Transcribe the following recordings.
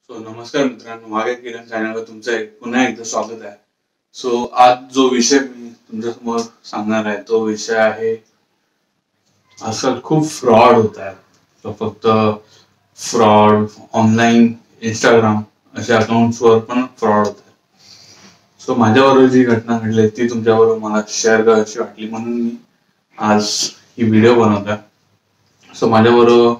नमस्कार मित्रांनो, माझ्या किरण चॅनलवर तुमचं पुन्हा एकदा स्वागत आहे. आज जो विषय मी तुमच्यासमोर सांगणार आहे तो विषय आहे, आजकाल खूप फ्रॉड होत आहे. तो फक्त फ्रॉड ऑनलाईन इंस्टाग्राम अशा अकाउंट्सवर पण फ्रॉड होत आहे. माझ्याबरोबर जी घटना घडली ती तुमच्याबरोबर मला शेअर करायची वाटली म्हणून मी आज ही व्हिडिओ बनवत आहे. माझ्याबरोबर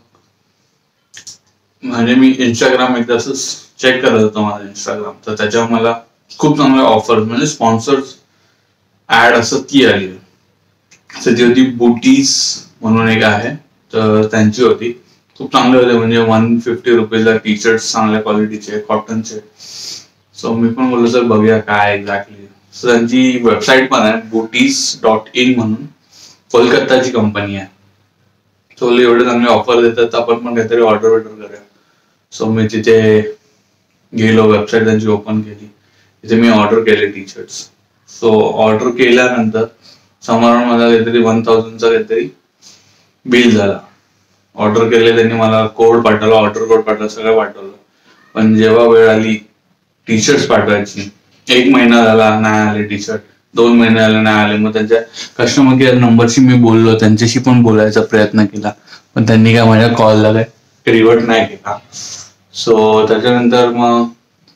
म्हणजे मी इंस्टाग्राम एकदा असं चेक करत होतो माझं इंस्टाग्राम, तर त्याच्यावर मला खूप चांगल्या ऑफर म्हणजे स्पॉन्सर्स ऍड असं ती आली. ती होती बुटीज म्हणून एक आहे, तर त्यांची होती. खूप चांगले होते, म्हणजे 150 रुपीजला टी शर्ट चांगल्या क्वालिटीचे कॉटनचे. मी पण बोललो सर बघूया काय एक्झॅक्टली. त्यांची वेबसाईट पण आहे booties.in म्हणून, कोलकाताची कंपनी आहे. एवढे चांगले ऑफर देतात, आपण पण काहीतरी ऑर्डर करूया. मी तिथे गेलो, वेबसाईट त्यांची ओपन केली, तिथे मी ऑर्डर केले टी शर्ट्स. ऑर्डर केल्यानंतर समारोह मला काहीतरी 1000चा काहीतरी बिल झाला. ऑर्डर केले त्यांनी, मला कोड पाठवला, ऑर्डर कोड पाठवला, सगळं पाठवलं. पण जेव्हा वेळ आली टी शर्ट्स पाठवायची, 1 महिना झाला नाही आले टी शर्ट, 2 महिने झाले नाही आले. मग त्यांच्या कस्टमर केअर नंबरशी मी बोललो, त्यांच्याशी पण बोलायचा प्रयत्न केला, पण त्यांनी काय माझ्या कॉलला काय रिव्हर्ट नाही केला. त्याच्यानंतर मग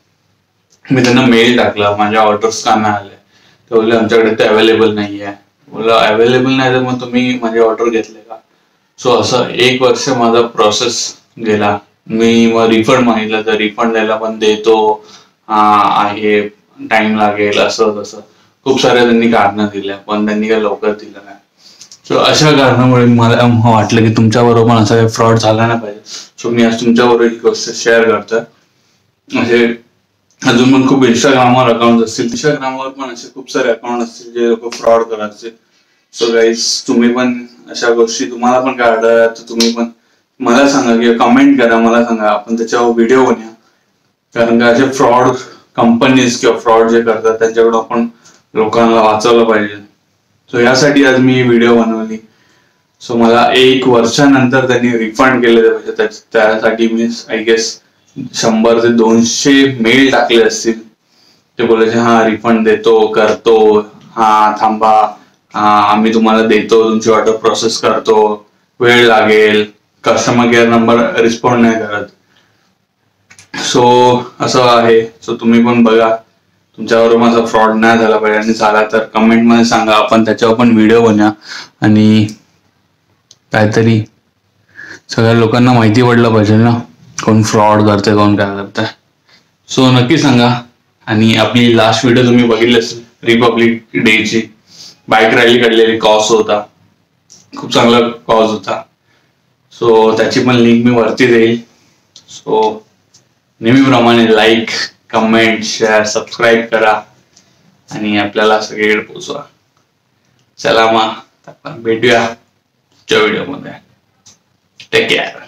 मी त्यांना मेल टाकला, माझ्या ऑर्डर्स का नाही आले. ते बोलले आमच्याकडे ते अवेलेबल नाही आहे. बोललो अवेलेबल नाही तर मग तुम्ही माझे ऑर्डर घेतले का? असं 1 वर्ष माझा प्रोसेस गेला. मी मग रिफंड मागितलं, तर रिफंड द्यायला पण देतो आहे, टाइम लागेल, असं तसं खूप साऱ्या त्यांनी कारणं दिल्या, पण त्यांनी काय लवकर दिलं नाही. अशा कारणामुळे मला वाटलं की तुमच्याबरोबर पण असा काही फ्रॉड झाला नाही पाहिजे. मी आज तुमच्याबरोबर ही गोष्ट शेअर करतोय. असे अजून पण खूप इंस्टाग्रामवर अकाउंट असतील, इंस्टाग्रामवर पण असे खूप सारे अकाउंट असतील जे लोक फ्रॉड करत असतील. गाईज, तुम्ही पण अशा गोष्टी तुम्हाला पण काय आढळल्या तर तुम्ही पण मला सांगा किंवा कमेंट करा, मला सांगा, आपण त्याच्यावर व्हिडिओ बनवूया. कारण का असे फ्रॉड कंपनीज किंवा फ्रॉड जे करतात त्यांच्याकडून आपण लोकांना वाचवलं पाहिजे. यासाठी आज मी व्हिडिओ बनवली. मला 1 वर्षानंतर त्यांनी रिफंड केले पाहिजे. त्यासाठी मी आय गेस 100 ते 200 मेल टाकले असतील. ते बोलायचे हा रिफंड देतो, करतो, हा थांबा, हा आम्ही तुम्हाला देतो, तुमची ऑर्डर प्रोसेस करतो, वेळ लागेल, कस्टमर केअर नंबर रिस्पॉन्ड नाही करत. असं आहे. तुम्ही पण बघा, तुमच्याबरोबर माझा फ्रॉड नाही झाला पाहिजे, आणि झाला तर कमेंट मध्ये सांगा, आपण त्याच्यावर पण व्हिडिओ बनवूया आणि काहीतरी सगळ्या लोकांना माहिती पडलं पाहिजे ना, कोण फ्रॉड करते, कोण काय करते. नक्की सांगा. आणि आपली लास्ट व्हिडिओ तुम्ही बघितली असेल, रिपब्लिक डेची बाईक रॅली काढलेली, कॉज होता, खूप चांगला कॉज होता. त्याची पण लिंक मी वरती देईल. नेहमीप्रमाणे लाईक, कमेंट, शेअर, सबस्क्राईब करा आणि आपल्याला सगळीकडे पोहोचवा. चला मग आपण भेटूया पुढच्या व्हिडिओमध्ये. Take care.